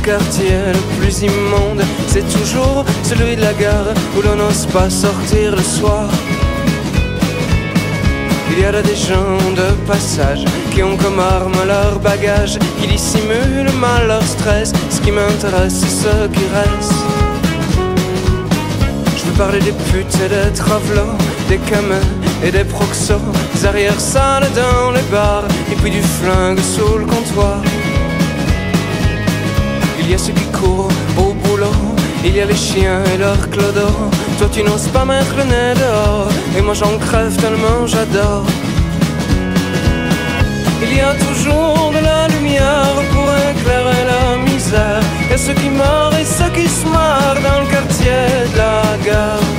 quartier le plus immonde, c'est toujours celui de la gare où l'on n'ose pas sortir le soir. Il y a là des gens de passage qui ont comme arme leur bagage, qui dissimulent mal leur stress. Ce qui m'intéresse, c'est ce qui reste. Je veux parler des putes et des travelots, des camins et des proxos, des arrière-salles dans les bars, et puis du flingue sous le comptoir. Il y a ceux qui courent au boulot, il y a les chiens et leurs clodos. Toi tu n'oses pas mettre le nez dehors, et moi j'en crève tellement j'adore. Il y a toujours de la lumière pour éclairer la misère. Il y a ceux qui meurent et ceux qui se marrent dans le quartier de la gare.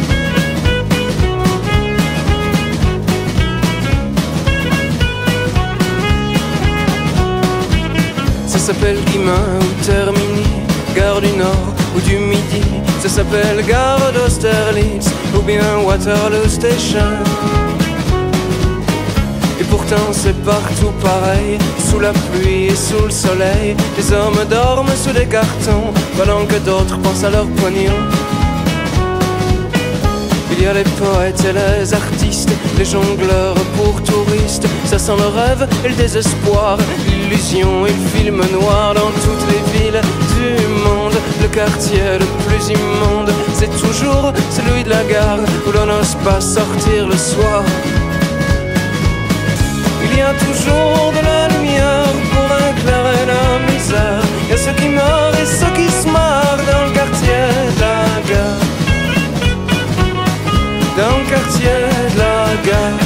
Ça s'appelle Guimain ou Termini, gare du Nord ou du Midi. Ça s'appelle gare d'Austerlitz ou bien Waterloo Station. Et pourtant c'est partout pareil, sous la pluie et sous le soleil. Les hommes dorment sous des cartons pendant que d'autres pensent à leur pognon. Il y a les poètes et les artistes, les jongleurs pour touristes. Ça sent le rêve et le désespoir, l'illusion et le film noir. Dans toutes les villes du monde, le quartier le plus immonde, c'est toujours celui de la gare où l'on n'ose pas sortir le soir. Il y a toujours de la lumière pour éclairer la misère. Il y a ceux qui meurent et ceux qui se marrent dans le quartier de la gare. Dans le quartier de la gare.